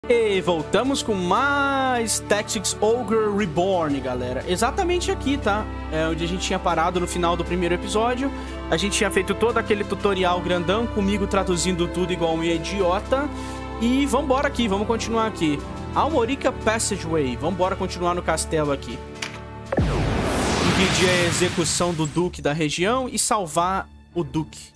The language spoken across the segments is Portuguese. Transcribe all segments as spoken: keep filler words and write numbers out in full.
E voltamos com mais Tactics Ogre Reborn, galera. Exatamente aqui, tá? É onde a gente tinha parado no final do primeiro episódio. A gente tinha feito todo aquele tutorial grandão, comigo traduzindo tudo igual um idiota. E vambora aqui, vamos continuar aqui. Almorica Passageway. Vambora continuar no castelo aqui. Impedir a execução do duque da região e salvar o duque.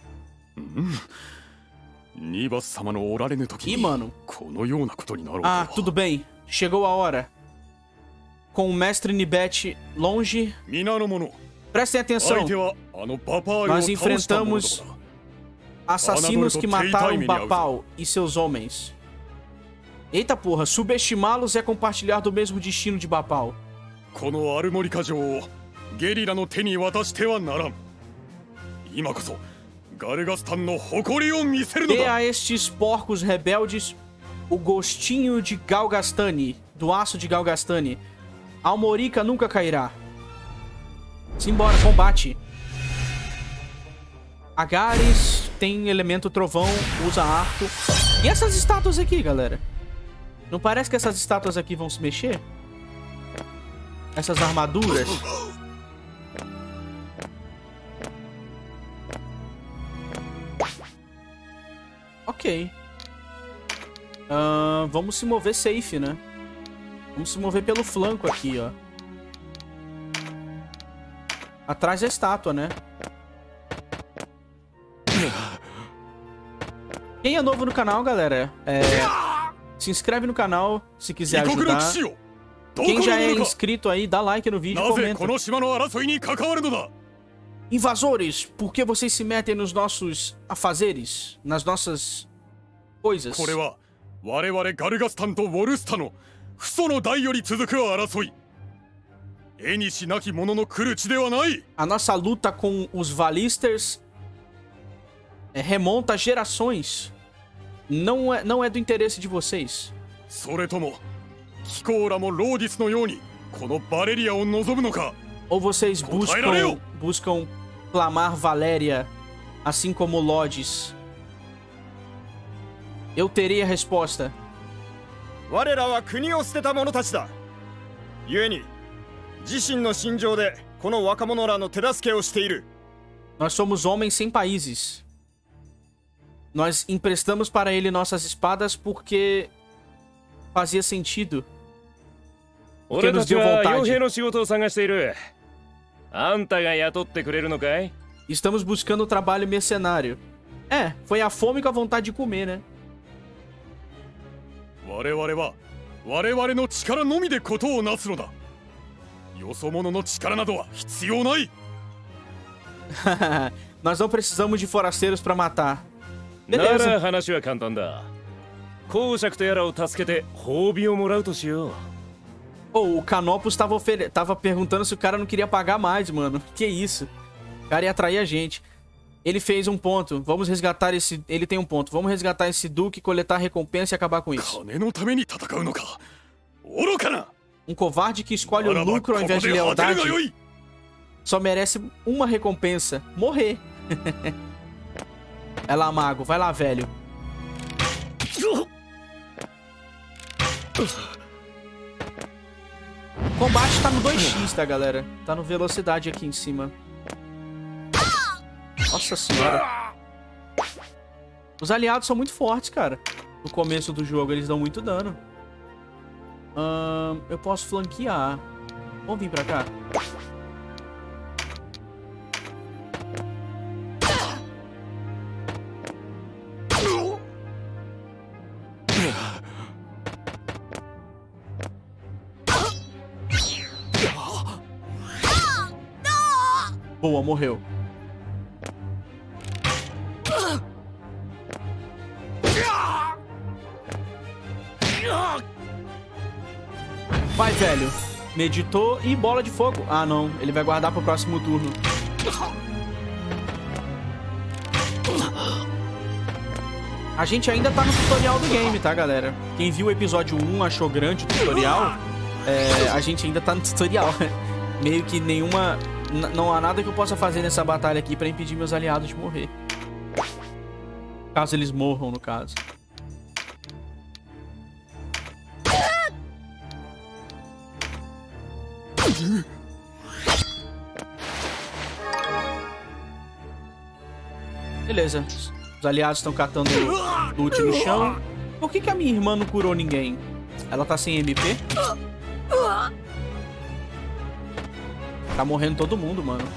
Ih, mano. Ah, tudo bem. Chegou a hora. Com o mestre Nibet longe... Prestem atenção. Nós enfrentamos assassinos que mataram Bapal e seus homens. Eita porra, subestimá-los é compartilhar do mesmo destino de Bapal. Dê a estes porcos rebeldes o gostinho de Galgastani, do aço de Galgastani. Almorica nunca cairá. Simbora, combate. Agares tem elemento trovão, usa arco. E essas estátuas aqui, galera? Não parece que essas estátuas aqui vão se mexer? Essas armaduras? Ok. Uh, vamos se mover safe, né? Vamos se mover pelo flanco aqui, ó. Atrás da estátua, né? Quem é novo no canal, galera, é... se inscreve no canal se quiser ajudar. Quem já é inscrito aí, dá like no vídeo e comenta. Invasores, por que vocês se metem nos nossos afazeres? Nas nossas coisas? A nossa luta com os Valisters é, remonta a gerações. Não é, não é do interesse de vocês. Ou vocês buscam, buscam clamar Valéria, assim como Lodis? Eu terei a resposta. Nós somos homens sem países. Nós emprestamos para ele nossas espadas porque fazia sentido. Porque nos deu vontade. Estamos buscando trabalho mercenário. É, foi a fome com a vontade de comer, né? Nós não precisamos de forasteiros para matar. Beleza. Oh, o Canopus tava, tava perguntando se o cara não queria pagar mais, mano. Que isso? O cara ia atrair a gente. Ele fez um ponto. Vamos resgatar esse... Ele tem um ponto. Vamos resgatar esse duque, coletar recompensa e acabar com isso. Um covarde que escolhe o lucro ao invés de lealdade só merece uma recompensa. Morrer. É lá, mago. Vai lá, velho. O combate tá no dois x, tá, galera? Tá no velocidade aqui em cima. Nossa senhora. Os aliados são muito fortes, cara. No começo do jogo, eles dão muito dano. Hum, eu posso flanquear. Vamos vir pra cá. Boa, morreu. Vai, velho. Meditou e bola de fogo. Ah, não. Ele vai guardar pro próximo turno. A gente ainda tá no tutorial do game, tá, galera? Quem viu o episódio um achou grande o tutorial. É, a gente ainda tá no tutorial. Meio que nenhuma... N não há nada que eu possa fazer nessa batalha aqui pra impedir meus aliados de morrer. Caso eles morram, no caso. Beleza. Os aliados estão catando loot no chão. Por que que a minha irmã não curou ninguém? Ela tá sem M P? Tá morrendo todo mundo, mano.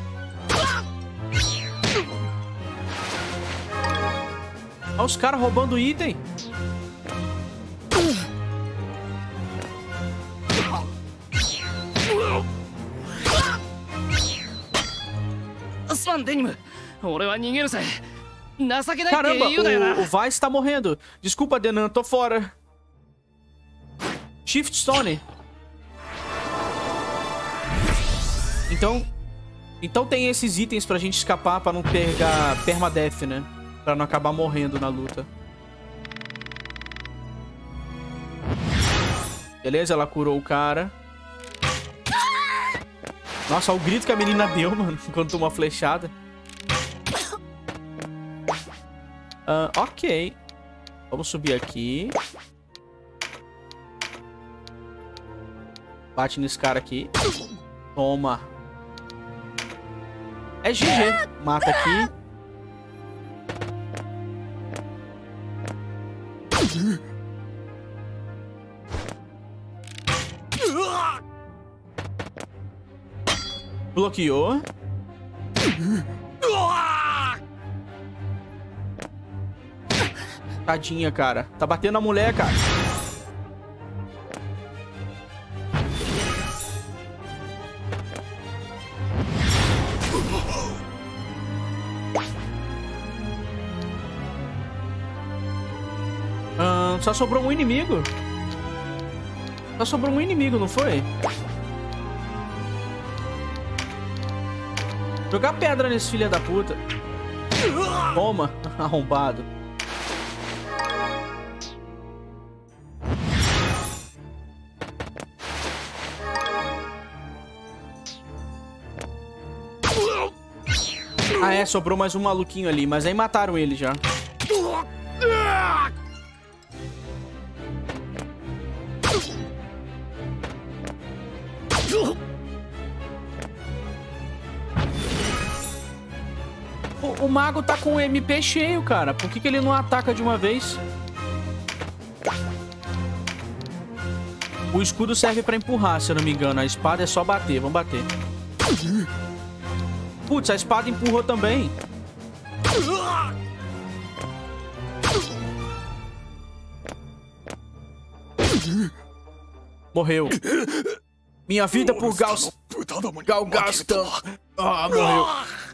Olha os caras roubando item. Caramba, o, o Vice tá morrendo. Desculpa, Denan, tô fora. Shift Stone. Então, então tem esses itens pra gente escapar pra não pegar permadeath, né? Pra não acabar morrendo na luta. Beleza, ela curou o cara. Nossa, olha o grito que a menina deu, mano, quando tomou uma flechada. Uh, ok. Vamos subir aqui. Bate nesse cara aqui. Toma. É G G. Mata aqui. Bloqueou. Tadinha, cara. Tá batendo a mulher, cara. Ah, só sobrou um inimigo. Só sobrou um inimigo, não foi? Jogar pedra nesse filho da puta. Toma, arrombado. Ah, é, sobrou mais um maluquinho ali, mas aí mataram ele já. O, o mago tá com o M P cheio, cara. Por que que ele não ataca de uma vez? O escudo serve pra empurrar, se eu não me engano. A espada é só bater. Vamos bater. Putz, a espada empurrou também. Morreu. Minha vida por Gals... Galgastan. Ah, morreu.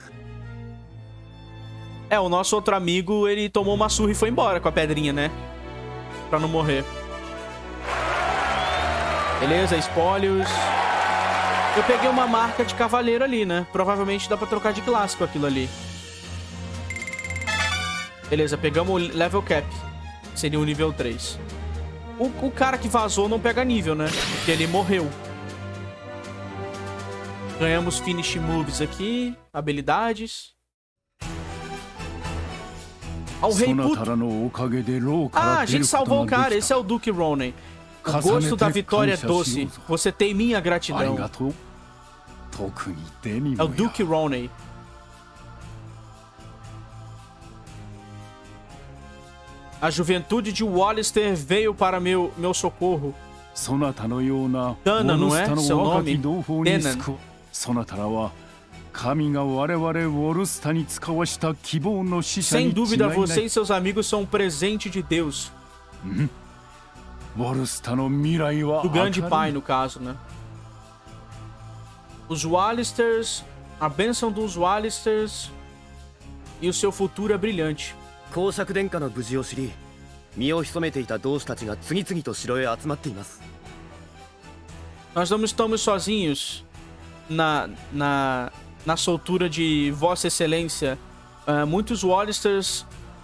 É, o nosso outro amigo, ele tomou uma surra e foi embora com a pedrinha, né? Pra não morrer. Beleza, espólios. Eu peguei uma marca de cavaleiro ali, né? Provavelmente dá pra trocar de classe com aquilo ali. Beleza, pegamos o level cap. Seria o nível três. O, o cara que vazou não pega nível, né? Porque ele morreu. Ganhamos finish moves aqui. Habilidades. Ah, o rei puto. Ah, a gente salvou o cara. Esse é o Duke Ronen. O gosto da vitória é doce. Você tem minha gratidão. É o Duke Ronen. A juventude de Wallister veio para meu, meu socorro. Dana, não é? Seu nome? Denan. Sem dúvida, você e seus amigos são um presente de Deus. Do grande pai, no caso, né? Os Wallisters, a bênção dos Wallisters e o seu futuro é brilhante. Nós não estamos sozinhos na, na, na soltura de Vossa Excelência. Uh, muitos Wallisters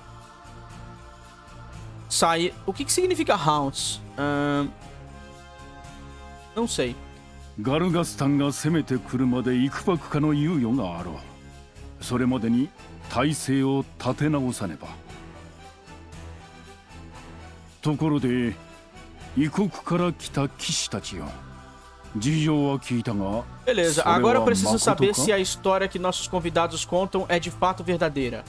saíram. O que, que significa Hounds? Uh, não sei. ガルガスタンが攻めてくるまで幾ばくかの猶予があろう。それまでに体勢を立て直さねば。ところで異国から来た騎士たちよ。 Beleza, agora eu preciso saber se a história que nossos convidados contam é de fato verdadeira.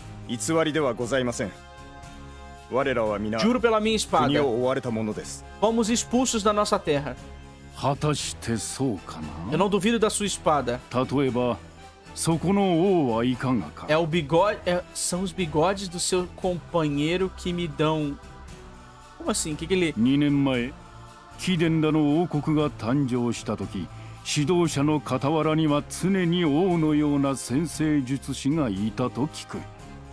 Juro pela minha espada. Fomos expulsos da nossa terra. Eu não duvido da sua espada. É o bigode, é, são os bigodes do seu companheiro que me dão... Como assim? O que, que ele... 貴殿らの王国が誕生した時、指導者の傍らには常に王のような先生術師がいたと聞く。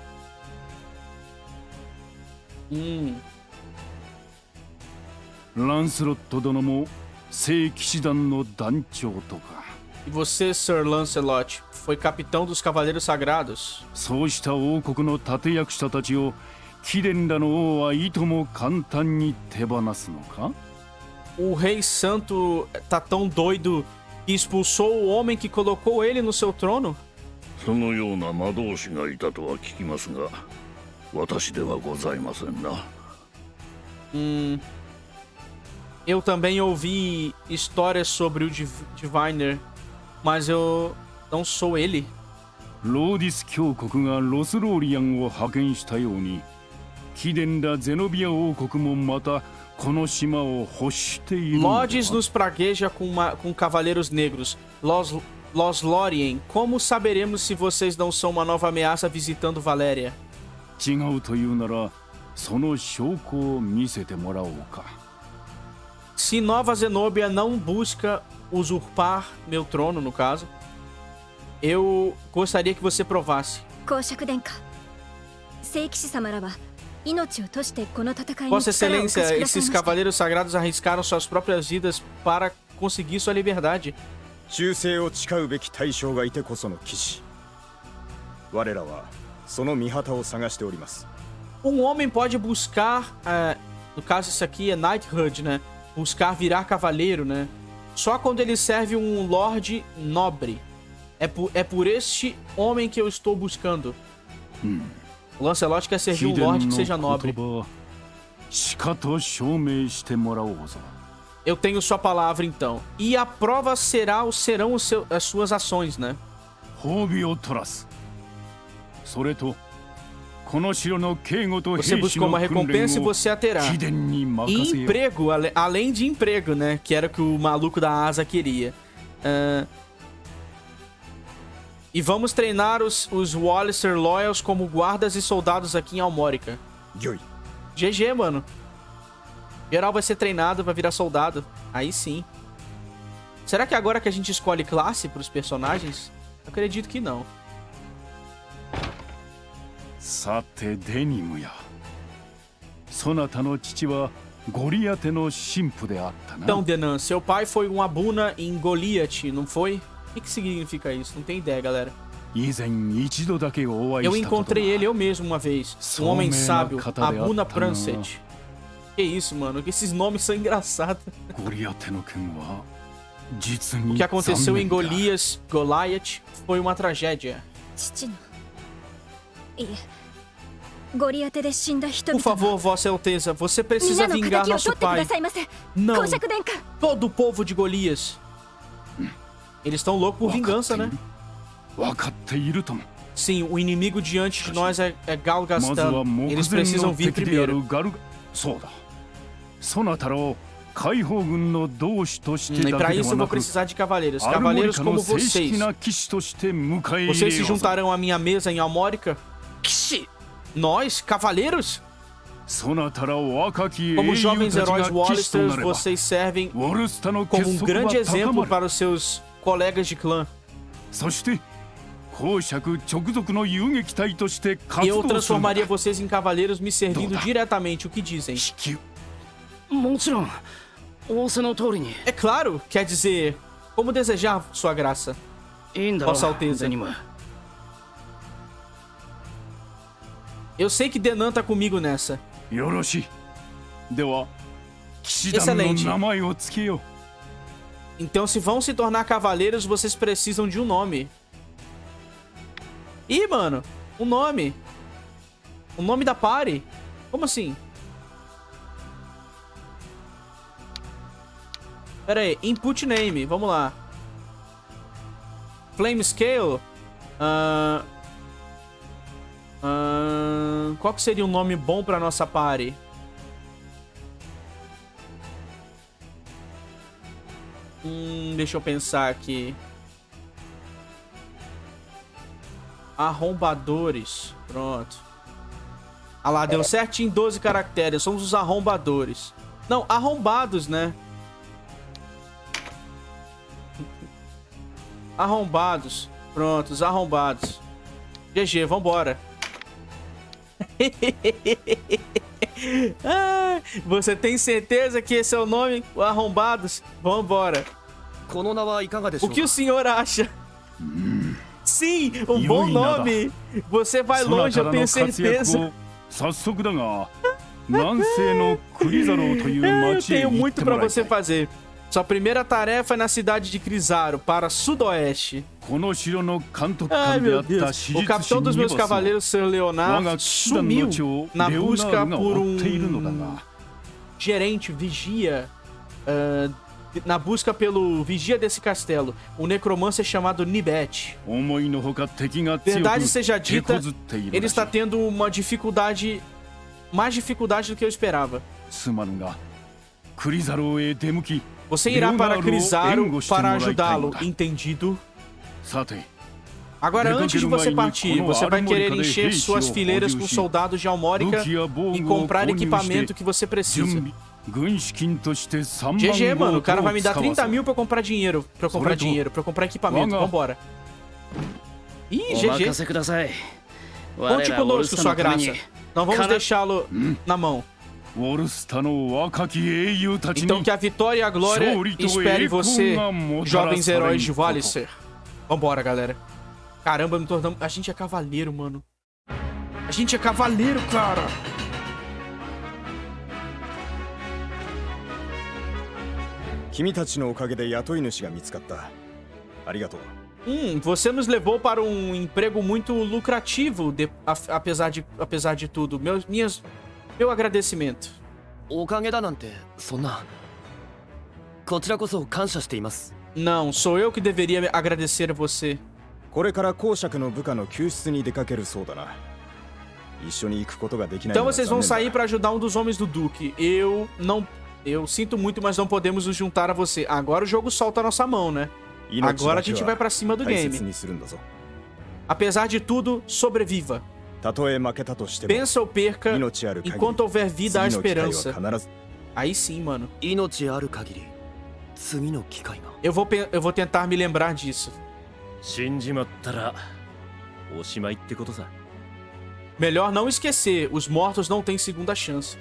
ランスロット殿も聖騎士団の団長とか。 E você, Sir Lancelot, foi capitão dos Cavaleiros Sagrados. そうした王国の立役者たちを貴殿らの王はいとも簡単に手放すのか? O rei santo tá tão doido que expulsou o homem que colocou ele no seu trono? Hum, eu também ouvi histórias sobre o Div Diviner, mas eu não sou ele. ローディス教国がロスローリアンを派遣したように、貴殿らゼノビア王国もまた Lodges nos pragueja com, uma, com cavaleiros negros. Los, Los Lórien, como saberemos se vocês não são uma nova ameaça visitando Valéria? Se Nova Zenobia não busca usurpar meu trono, no caso, eu gostaria que você provasse. Vossa Excelência, esses cavaleiros sagrados arriscaram suas próprias vidas para conseguir sua liberdade. Um homem pode buscar, é, no caso isso aqui é knighthood, né? Buscar virar cavaleiro, né? Só quando ele serve um lord nobre. É por, é por este homem que eu estou buscando. Hum. O Lancelot quer servir um lord que seja nobre. Eu tenho sua palavra, então. E a prova será, serão os seu, as suas ações, né? Você buscou uma recompensa e você a terá. E emprego, além de emprego, né? Que era o que o maluco da asa queria. Uh... E vamos treinar os, os Walliser Loyals como guardas e soldados aqui em Almórica. G G, mano. Geral vai ser treinado, vai virar soldado. Aí sim. Será que agora que a gente escolhe classe para os personagens? Eu acredito que não. Então, Denan, seu pai foi um Abuna em Goliath, não foi? O que, que significa isso? Não tem ideia, galera. Eu encontrei ele eu mesmo uma vez. Um homem sábio, Abuna Pranset. Que isso, mano? Esses nomes são engraçados. O que aconteceu em Golias, Goliath foi uma tragédia. Por favor, Vossa Alteza, você precisa vingar nosso pai. Não, todo o povo de Golias. Eles estão loucos por vingança, né? Sim, o inimigo diante de nós é, é Galgastan. Eles precisam vir primeiro. Hum, e para isso eu vou precisar de cavaleiros. Cavaleiros como vocês. Vocês se juntarão à minha mesa em Almórica? Nós? Cavaleiros? Como jovens heróis Wallisters, vocês servem como um grande exemplo para os seus colegas de clã. E eu transformaria vocês em cavaleiros me servindo diretamente. O que dizem? É claro, quer dizer, como desejar, Sua Graça, Vossa Alteza. Eu sei que Denan tá comigo nessa. Excelente. Então, se vão se tornar cavaleiros, vocês precisam de um nome. Ih, mano, um nome. O nome da party? Como assim? Pera aí, input name, vamos lá. Flame scale. Uh, uh, qual que seria um nome bom pra nossa party? Hum, deixa eu pensar aqui. Arrombadores. Pronto. Ah lá, deu certinho doze caracteres. Somos os arrombadores. Não, arrombados, né? Arrombados. Pronto, os arrombados. G G, vambora. Ah, você tem certeza que esse é o nome? O arrombados? Vambora. O que o senhor acha? Sim, um bom nome. Você vai longe, eu tenho certeza. Eu tenho muito pra você fazer. Sua primeira tarefa é na cidade de Crisaro, para sudoeste. Ai, meu Deus. O capitão dos meus cavaleiros, Sir Leonardo, sumiu na busca por um gerente, vigia, uh, na busca pelo vigia desse castelo, um necromancer chamado Nibet. Verdade seja dita, ele está tendo uma dificuldade, mais dificuldade do que eu esperava. Você irá para Crisaro para ajudá-lo, entendido? Agora, antes de você partir, você vai querer encher suas fileiras com soldados de Almórica e comprar equipamento que você precisa. G G, mano, o cara vai me dar trinta mil pra comprar dinheiro, pra eu comprar dinheiro, pra eu comprar equipamento. Vambora. Ih, G G. Conte conosco, sua graça. Não vamos deixá-lo na mão. Então que a vitória e a glória espere você, jovens heróis de Valiscer. Vambora, galera. Caramba, me tornamos... A gente é cavaleiro, mano. A gente é cavaleiro, cara. Hum, você nos levou para um emprego muito lucrativo, de... apesar, de... apesar de tudo. Meus... Minhas... Meu agradecimento. Não, sou eu que deveria agradecer a você. Então vocês vão sair para ajudar um dos homens do Duque. Eu não... Eu sinto muito, mas não podemos nos juntar a você. Agora o jogo solta a nossa mão, né? Agora a gente vai pra cima do game. Apesar de tudo, sobreviva. Pensa ou perca, enquanto houver vida há esperança. Aí sim, mano. Eu vou, eu vou tentar me lembrar disso. Melhor não esquecer, os mortos não têm segunda chance.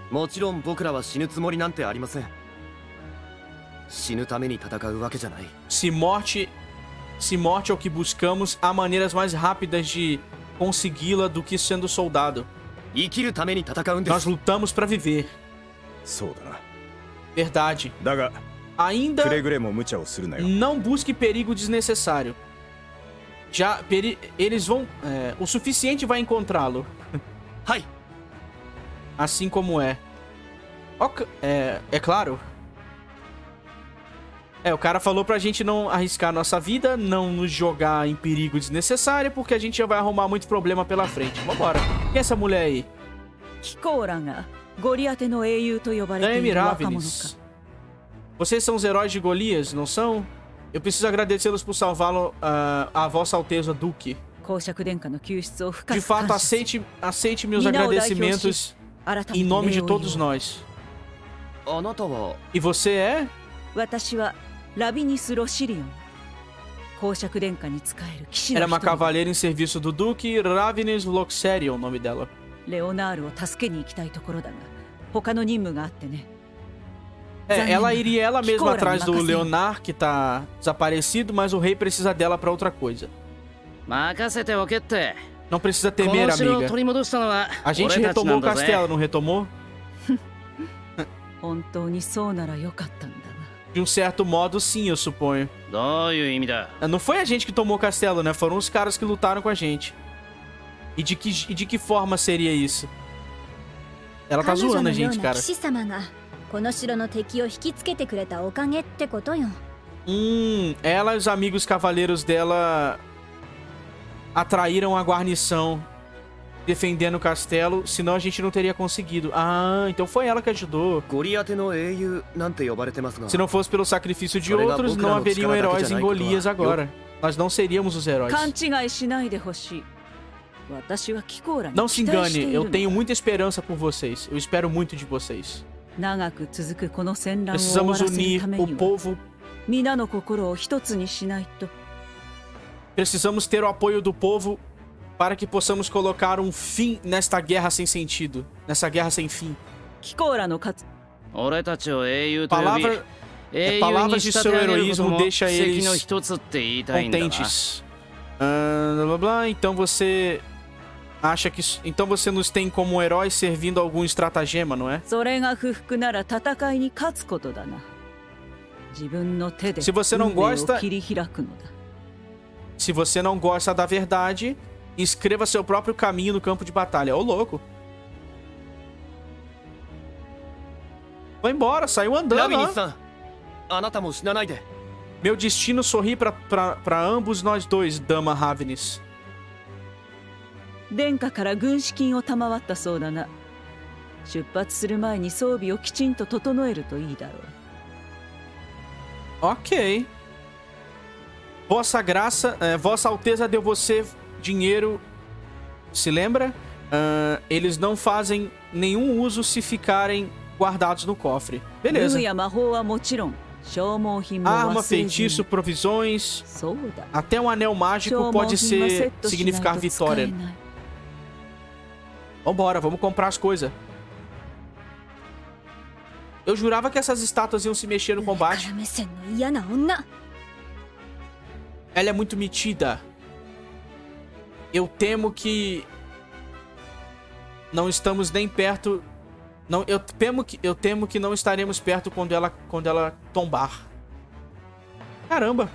Se morte, se morte é o que buscamos, há maneiras mais rápidas de consegui-la do que sendo soldado. Nós lutamos para viver. Verdade. Ainda não busque perigo desnecessário. Já peri eles vão... É, o suficiente vai encontrá-lo. Assim como é. Okay, é. É claro. É, o cara falou pra gente não arriscar nossa vida, não nos jogar em perigo desnecessário, porque a gente já vai arrumar muito problema pela frente. Vambora. Quem é essa mulher aí? Daemi Ravenis. Vocês são os heróis de Golias, não são? Eu preciso agradecê-los por salvá-lo uh, a Vossa Alteza Duque. De fato, aceite, aceite meus agradecimentos em nome de todos nós. E você é? Era uma cavaleira em serviço do Duque, Ravenis Loxerion, o nome dela. É, ela iria ela mesma atrás do Leonard, que tá desaparecido, mas o rei precisa dela pra outra coisa. Não precisa temer, amiga. A gente retomou o castelo, não retomou? De um certo modo, sim, eu suponho. Não foi a gente que tomou o castelo, né? Foram os caras que lutaram com a gente. E de que, e de que forma seria isso? Ela tá zoando a gente, cara. Hum, ela e os amigos cavaleiros dela atraíram a guarnição defendendo o castelo, senão a gente não teria conseguido. Ah, então foi ela que ajudou. Se não fosse pelo sacrifício de outros, não haveriam heróis em Golias agora. Nós não seríamos os heróis. Não se engane, eu tenho muita esperança por vocês. Eu espero muito de vocês. Precisamos unir o povo. Precisamos ter o apoio do povo para que possamos colocar um fim nesta guerra sem sentido. Nessa guerra sem fim. Palavra, é, palavras de seu heroísmo deixa eles contentes. Ah, blá, blá, blá. Então você acha que... Então você nos tem como heróis servindo algum estratagema, não é? Se você não gosta... Se você não gosta da verdade, escreva seu próprio caminho no campo de batalha. Ô, louco. Foi embora, saiu andando, ó. Meu destino sorri pra, pra, pra ambos nós dois, Dama Ravnis. Ok. Vossa Graça, é, Vossa Alteza deu você dinheiro, se lembra? Uh, eles não fazem nenhum uso se ficarem guardados no cofre. Beleza. Arma, feitiço, provisões. Até um anel mágico pode ser significar vitória. Vambora, vamos comprar as coisas. Eu jurava que essas estátuas iam se mexer no combate. Ela é muito metida. Eu temo que não estamos nem perto. Não, eu temo que eu temo que não estaremos perto quando ela quando ela tombar. Caramba.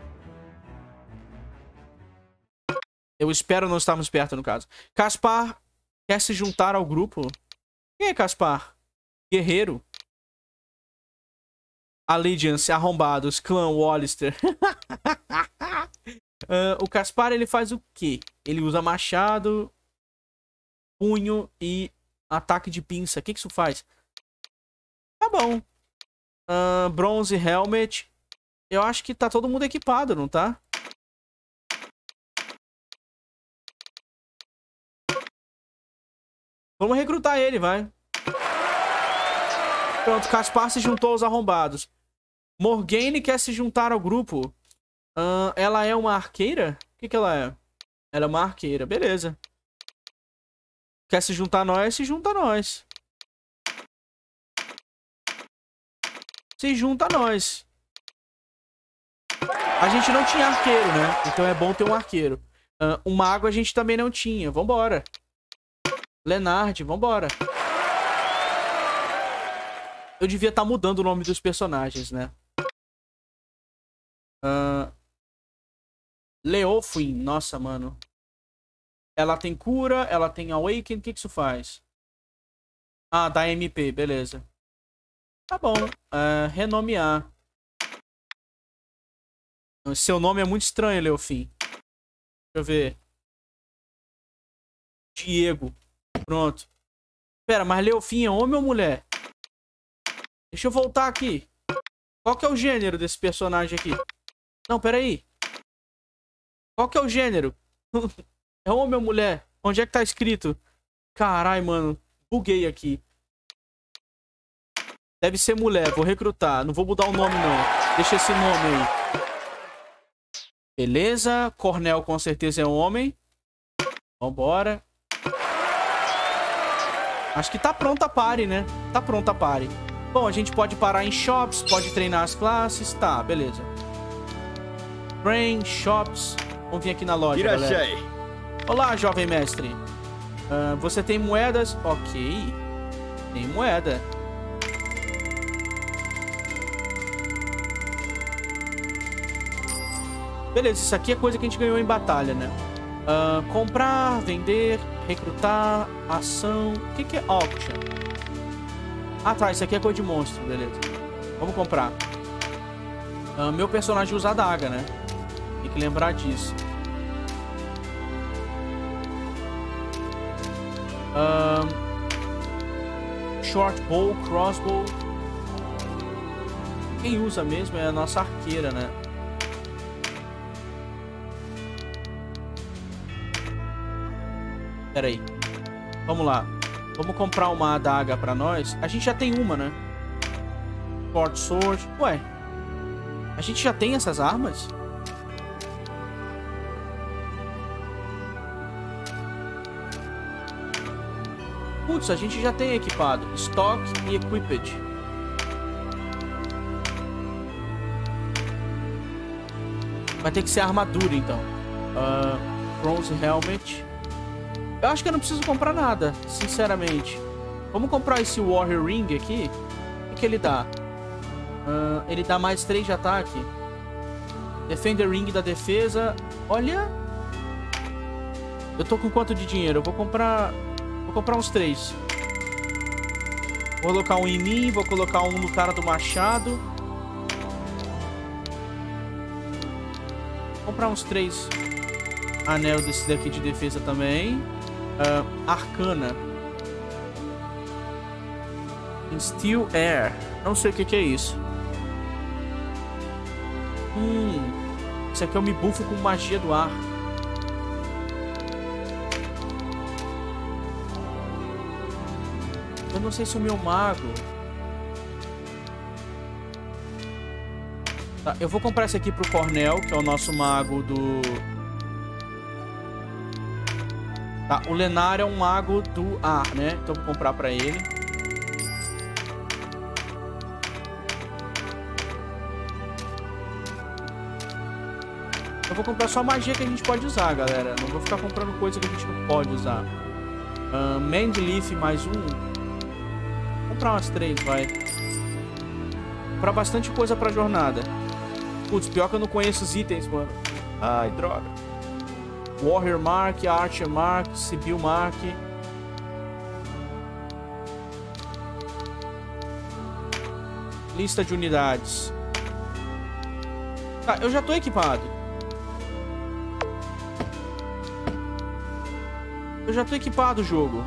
Eu espero não estarmos perto, no caso. Caspar quer se juntar ao grupo? Quem é Caspar? Guerreiro. Allegiance, arrombados, clã Wallister. uh, o Caspar, ele faz o quê? Ele usa machado, punho e ataque de pinça. O que, que isso faz? Tá bom. Uh, bronze helmet. Eu acho que tá todo mundo equipado, não tá? Vamos recrutar ele, vai. Pronto, Caspar se juntou aos arrombados. Morgane quer se juntar ao grupo. Uh, ela é uma arqueira? O que, que ela é? Ela é uma arqueira, beleza. Quer se juntar a nós? Se junta a nós. Se junta a nós. A gente não tinha arqueiro, né? Então é bom ter um arqueiro. Uh, um mago a gente também não tinha. Vambora. Lenard, vambora. Eu devia estar mudando o nome dos personagens, né? Uh, Leofwin, nossa, mano. Ela tem cura, ela tem awaken. O que, que isso faz? Ah, dá M P, beleza. Tá bom. Uh, renomear. Seu nome é muito estranho, Leofwin. Deixa eu ver. Diego. Pronto. Pera, mas Leofwin é homem ou mulher? Deixa eu voltar aqui. Qual que é o gênero desse personagem aqui? Não, pera aí. Qual que é o gênero? É homem ou mulher? Onde é que tá escrito? Carai, mano. Buguei aqui. Deve ser mulher. Vou recrutar. Não vou mudar o nome, não. Deixa esse nome aí. Beleza. Cornel com certeza é um homem. Vambora. Acho que tá pronta a party, né? Tá pronta a party. Bom, a gente pode parar em shops, pode treinar as classes. Tá, beleza. Train, shops. Vamos vir aqui na loja, galera. Olá, jovem mestre. Uh, você tem moedas? Ok. Tem moeda. Beleza, isso aqui é coisa que a gente ganhou em batalha, né? Uh, comprar, vender, recrutar, ação. O que, que é auction? Ah, tá. Isso aqui é coisa de monstro. Beleza. Vamos comprar. Uh, meu personagem usa a adaga, né? Tem que lembrar disso. Um, short bow, crossbow. Quem usa mesmo é a nossa arqueira, né? Pera aí. Vamos lá. Vamos comprar uma adaga pra nós. A gente já tem uma, né? Short sword. Ué. A gente já tem essas armas? Putz, a gente já tem equipado. Stock e equipped. Vai ter que ser armadura, então. Uh, bronze helmet. Eu acho que eu não preciso comprar nada, sinceramente. Vamos comprar esse Warrior Ring aqui. O que ele dá? Uh, ele dá mais três de ataque. Defender Ring da defesa. Olha. Eu tô com quanto de dinheiro? Eu vou comprar... Vou comprar uns três. Vou colocar um em mim. Vou colocar um no cara do machado. Vou comprar uns três anel desse daqui de defesa também. Uh, Arcana. Steel Air. Não sei o que, que é isso. Hum. Isso aqui eu me buffo com magia do ar. Eu não sei se o meu mago... Tá, eu vou comprar esse aqui pro Cornel, que é o nosso mago do... Tá, o Lenar é um mago do ar, né? Então vou comprar pra ele. Eu vou comprar só magia que a gente pode usar, galera. Não vou ficar comprando coisa que a gente não pode usar. Uh, Mandleaf mais um. Vou comprar umas três, vai. Vou comprar bastante coisa pra jornada. Putz, pior que eu não conheço os itens, mano. Ai, droga. Warrior Mark, Archer Mark, Sibyl Mark. Lista de unidades. Tá, eu já tô equipado. Eu já tô equipado o jogo.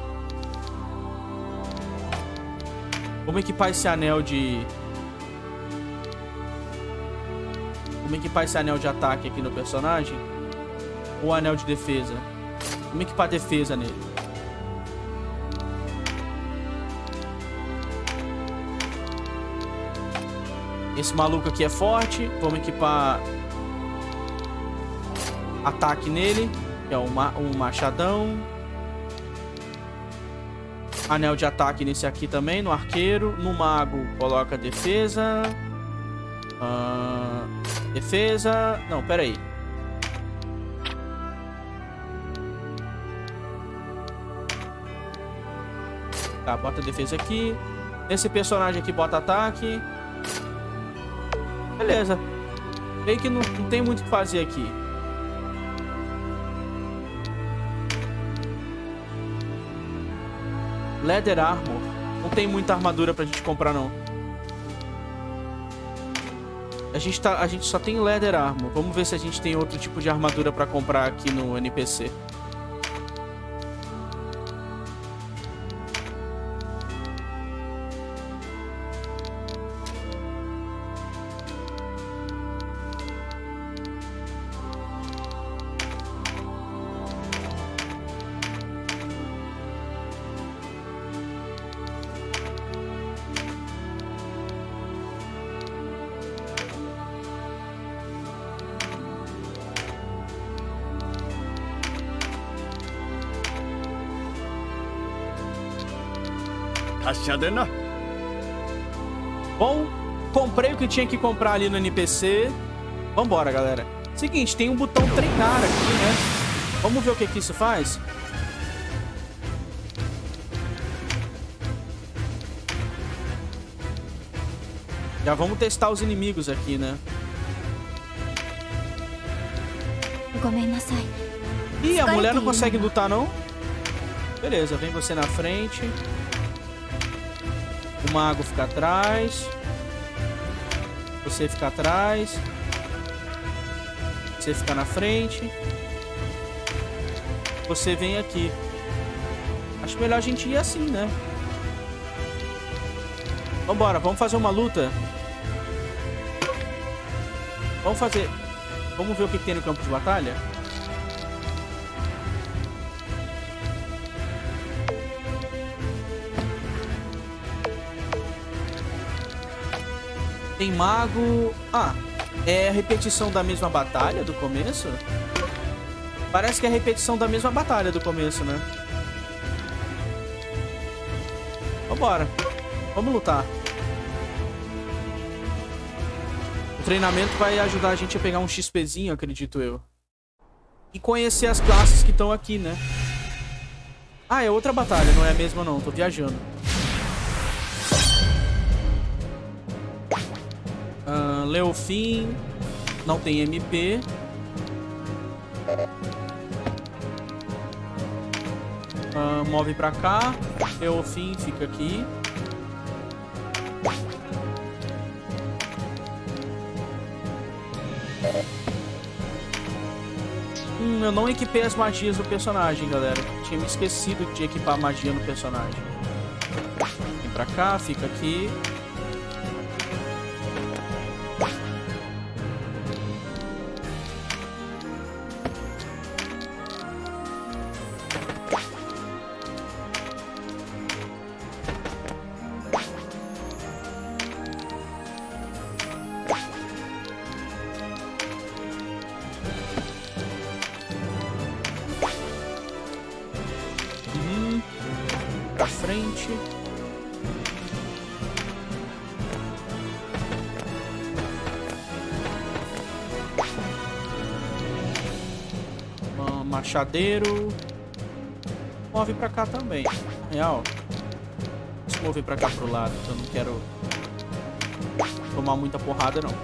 Vamos equipar esse anel de... Vamos equipar esse anel de ataque aqui no personagem. O anel de defesa. Vamos equipar a defesa nele. Esse maluco aqui é forte. Vamos equipar ataque nele, que é um, ma um machadão. Anel de ataque nesse aqui também, no arqueiro. No mago, coloca defesa. Uh, defesa... Não, pera aí. Tá, bota a defesa aqui. Nesse personagem aqui, bota ataque. Beleza. Meio que não, não tem muito o que fazer aqui. Leather Armor. Não tem muita armadura pra gente comprar, não. A gente, tá, a gente só tem Leather Armor. Vamos ver se a gente tem outro tipo de armadura pra comprar aqui no N P C. Bom, comprei o que tinha que comprar ali no N P C. Vambora, galera. Seguinte, tem um botão treinar aqui, né? Vamos ver o que, que isso faz? Já vamos testar os inimigos aqui, né? Ih, a mulher não consegue lutar, não? Beleza, vem você na frente. O mago fica atrás. Você fica atrás. Você fica na frente. Você vem aqui. Acho melhor a gente ir assim, né? Vambora, vamos fazer uma luta. Vamos fazer... Vamos ver o que tem no campo de batalha? Tem mago... Ah, é a repetição da mesma batalha do começo? Parece que é a repetição da mesma batalha do começo, né? Vambora. Vamos lutar. O treinamento vai ajudar a gente a pegar um XPzinho, acredito eu. E conhecer as classes que estão aqui, né? Ah, é outra batalha, não é a mesma não. Tô viajando. Uh, Leofim. Não tem M P. Uh, move pra cá. Leofim fica aqui. Hum, eu não equipei as magias do personagem, galera. Tinha me esquecido de equipar magia no personagem. Vem pra cá, fica aqui. Machadeiro. Move pra cá também. Real. Deixa eu mover pra cá pro lado, que eu não quero tomar muita porrada, não.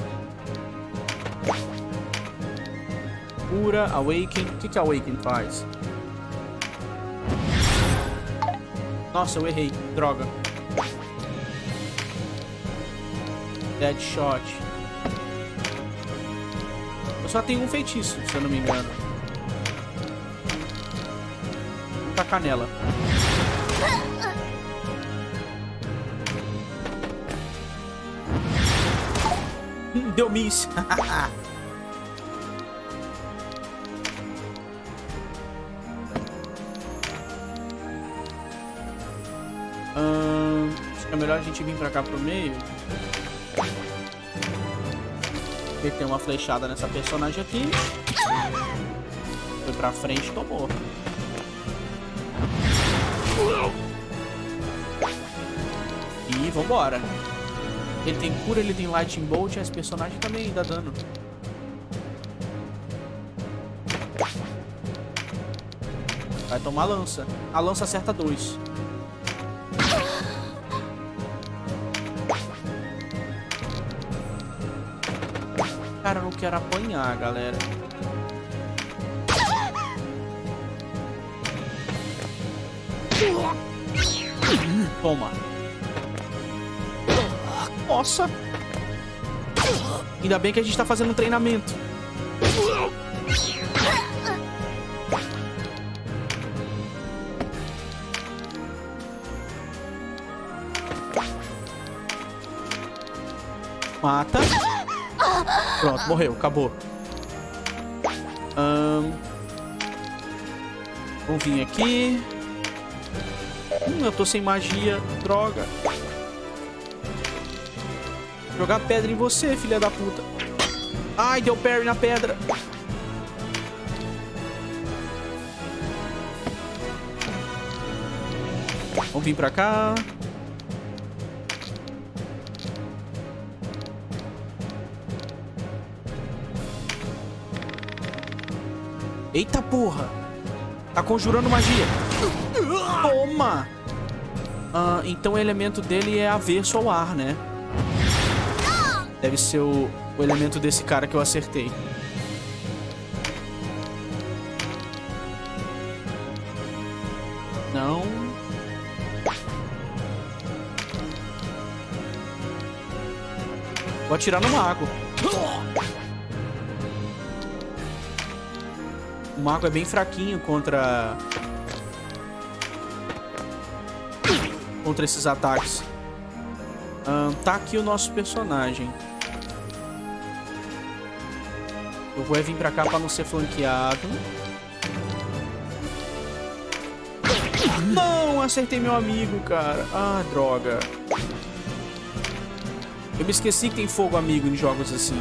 Cura, Awaken. O que que a Awaken faz? Nossa, eu errei. Droga. Deadshot. Eu só tenho um feitiço, se eu não me engano. Vou tacar nela. Hum, deu miss. hum, acho que é melhor a gente vir pra cá pro meio. Porque tem uma flechada nessa personagem aqui. Foi pra frente, tomou. E vambora. Ele tem cura, ele tem Lightning Bolt, e esse personagem também dá dano. Vai tomar lança. A lança acerta dois. Cara, eu não quero apanhar, galera. Toma. Nossa. Ainda bem que a gente tá fazendo um treinamento. Mata. Pronto, morreu, acabou. Hum, vamos vir aqui. Hum, eu tô sem magia. Droga. Jogar pedra em você, filha da puta. Ai, deu parry na pedra. Vamos vir pra cá. Eita porra. Tá conjurando magia. Toma. Ah, então o elemento dele é avesso ao ar, né? Deve ser o, o elemento desse cara que eu acertei. Não. Vou atirar no mago. O mago é bem fraquinho contra... Contra esses ataques. Hum, tá aqui o nosso personagem. Eu vou vir pra cá pra não ser flanqueado. Não, acertei meu amigo, cara. Ah, droga. Eu me esqueci que tem fogo amigo em jogos assim.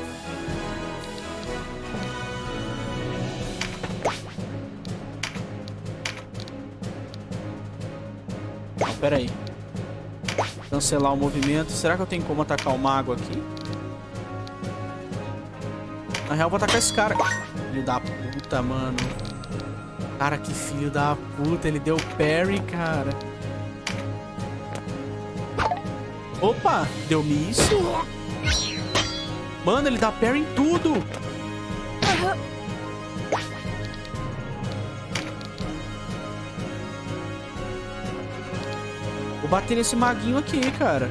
Não, pera aí. Cancelar o movimento. Será que eu tenho como atacar o mago aqui? Na real, eu vou atacar esse cara. Filho da puta, mano. Cara, que filho da puta. Ele deu parry, cara. Opa, deu miss. Mano, ele dá parry em tudo. Vou bater nesse maguinho aqui, cara.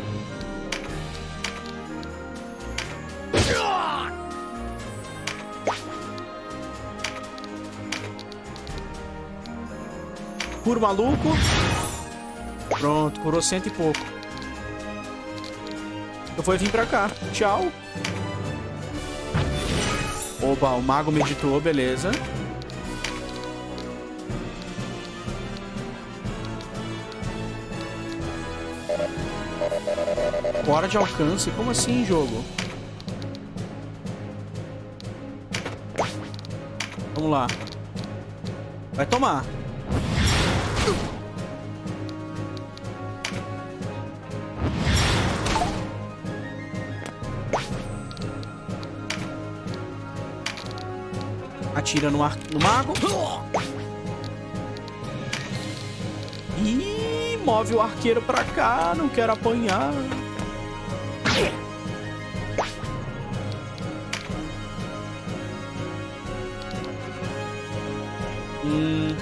Cura o maluco. Pronto, curou cento e pouco. Eu vou vir pra cá. Tchau. Oba, o mago meditou, beleza. Fora de alcance? Como assim, jogo? Vamos lá. Vai tomar. Atira no, ar... no mago. Ih, move o arqueiro pra cá. Não quero apanhar. Hum.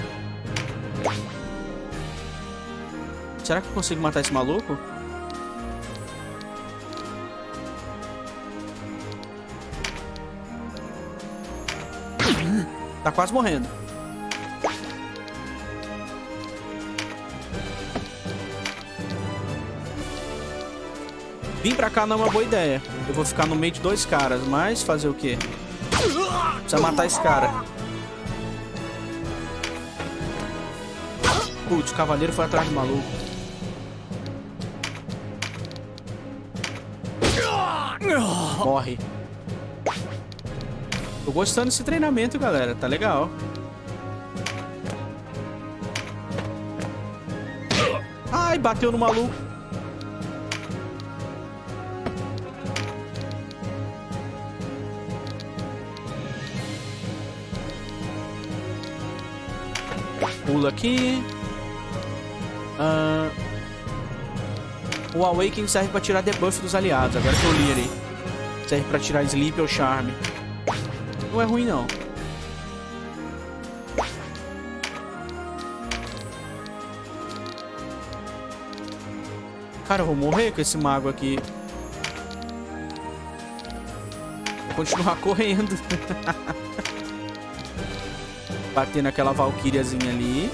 Será que eu consigo matar esse maluco? Tá quase morrendo. Vim pra cá não é uma boa ideia. Eu vou ficar no meio de dois caras, mas fazer o quê? Precisa matar esse cara. Putz, o cavaleiro foi atrás do maluco. Morre. Tô gostando desse treinamento, galera. Tá legal. Ai, bateu no maluco. Pula aqui. Uh... O Awakening serve pra tirar debuff dos aliados. Agora que eu li ali. Serve pra tirar Sleep ou Charme. Não é ruim, não. Cara, eu vou morrer com esse mago aqui. Vou continuar correndo. Bater naquela valquíriazinha ali.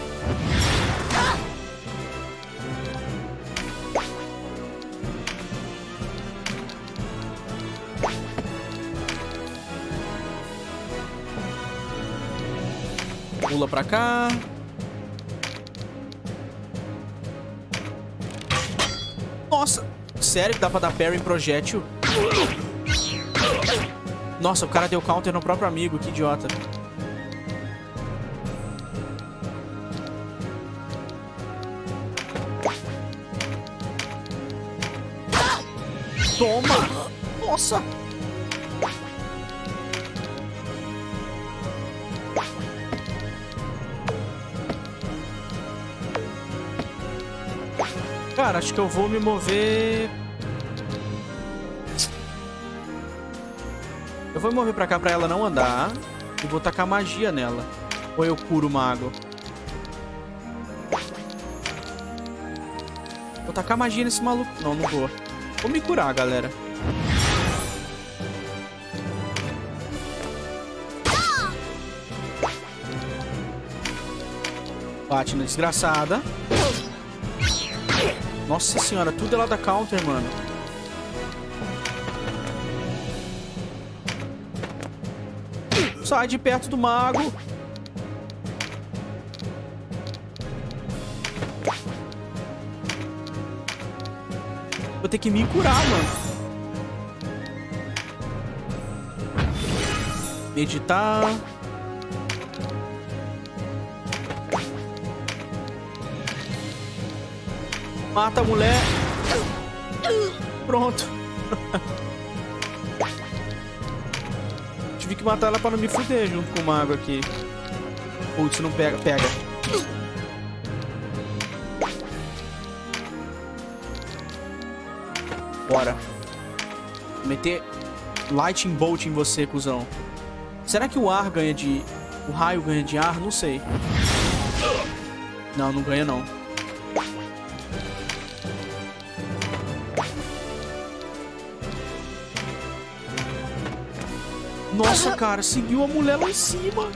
Pula pra cá. Nossa, sério que dá pra dar parry em projétil? Nossa, o cara deu counter no próprio amigo, que idiota. Toma! Nossa! Cara, acho que eu vou me mover... Eu vou me mover pra cá pra ela não andar. E vou tacar magia nela. Ou eu curo o mago? Vou tacar magia nesse maluco. Não, não vou. Vou me curar, galera. Bate na desgraçada. Nossa senhora, tudo é lá da counter, mano. Sai de perto do mago. Vou ter que me curar, mano. Meditar. Mata a mulher. Pronto. Tive que matar ela pra não me fuder junto com o mago aqui. Putz, não pega. Pega. Bora. Vou meter Lightning Bolt em você, cuzão. Será que o ar ganha de... O raio ganha de ar? Não sei. Não, não ganha não. Nossa, cara, seguiu a mulher lá em cima.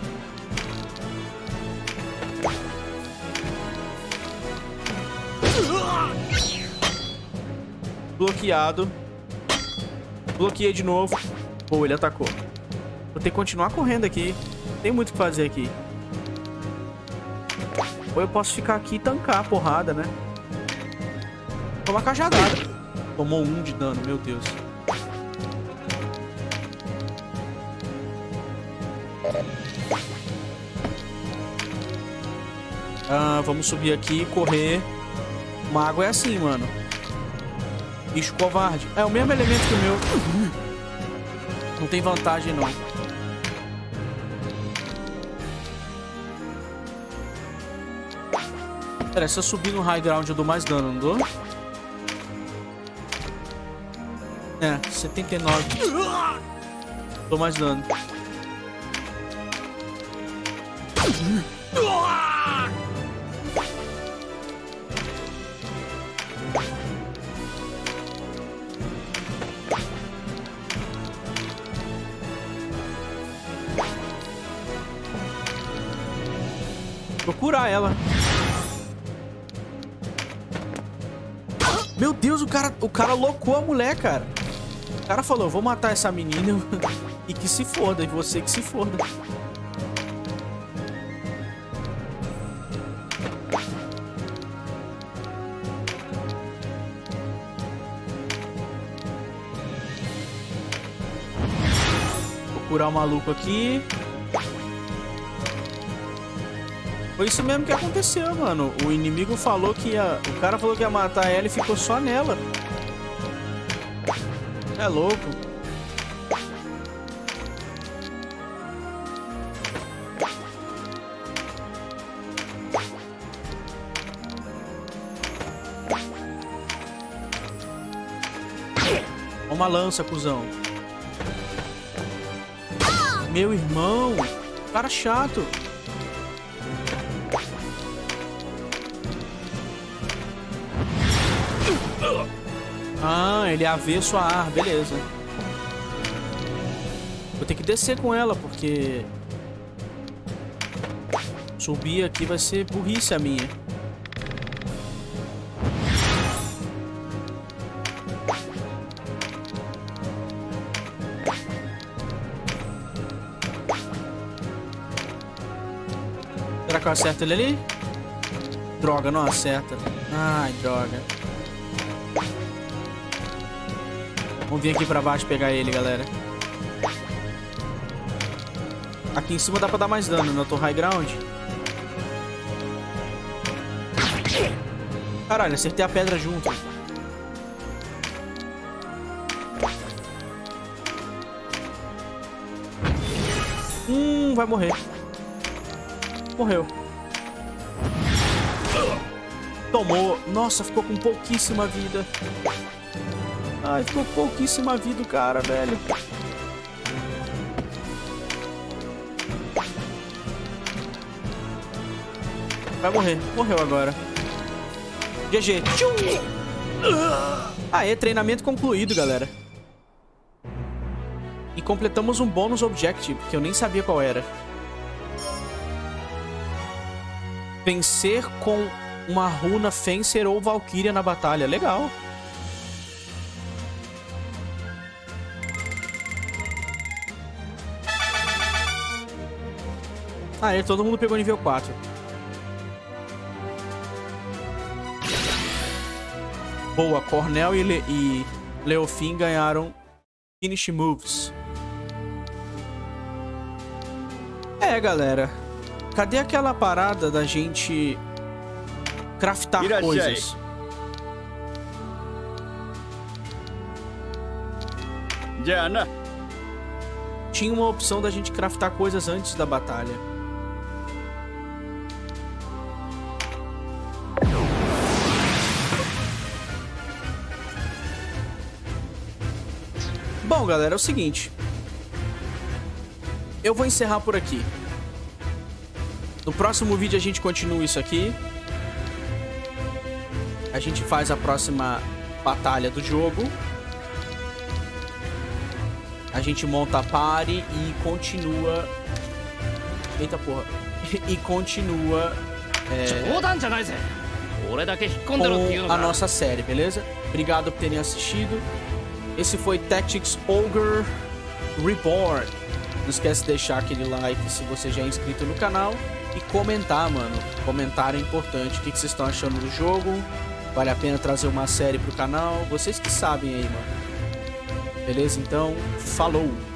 Bloqueado. Bloqueei de novo. Pô, ele atacou. Vou ter que continuar correndo aqui. Tem muito o que fazer aqui. Ou eu posso ficar aqui e tancar a porrada, né? Toma cajadada. Tomou um de dano, meu Deus. Ah, vamos subir aqui e correr. Mago é assim, mano. Bicho covarde. É o mesmo elemento que o meu. Não tem vantagem, não. Pera, se eu subir no high ground eu dou mais dano, não dou? É, setenta e nove. Dou mais dano. Vou curar ela. Meu Deus, o cara, o cara loucou a mulher, cara. O cara falou, eu vou matar essa menina e que se foda, e você que se foda. Vou curar o maluco aqui. Foi isso mesmo que aconteceu, mano. O inimigo falou que ia... O cara falou que ia matar ela e ficou só nela. É louco. Uma lança, cuzão. Meu irmão. Cara chato. Ah, ele é avesso a ar, beleza. Vou ter que descer com ela, porque... Subir aqui vai ser burrice a minha. Será que eu acerto ele ali? Droga, não acerta. Ai, droga. Vamos vir aqui pra baixo pegar ele, galera. Aqui em cima dá pra dar mais dano, né? Eu tô high ground. Caralho, acertei a pedra junto. Hum, vai morrer. Morreu. Tomou. Nossa, ficou com pouquíssima vida. Ai, ficou pouquíssima vida o cara, velho. Vai morrer. Morreu agora. G G. Aê, treinamento concluído, galera. E completamos um bônus objective, que eu nem sabia qual era. Vencer com uma runa Fencer ou Valkyria na batalha. Legal. Ah, e todo mundo pegou nível quatro. Boa, Cornel e, Le e Leofin ganharam Finish Moves. É, galera. Cadê aquela parada da gente craftar coisas? Tinha uma opção da gente craftar coisas antes da batalha. Bom, galera, é o seguinte. Eu vou encerrar por aqui. No próximo vídeo a gente continua isso aqui. A gente faz a próxima batalha do jogo. A gente monta a party e continua... Eita porra. E continua... É... com a nossa série, beleza? Obrigado por terem assistido. Esse foi Tactics Ogre Reborn. Não esquece de deixar aquele like se você já é inscrito no canal. E comentar, mano. Comentar é importante. O que vocês estão achando do jogo? Vale a pena trazer uma série pro canal? Vocês que sabem aí, mano. Beleza? Então, falou!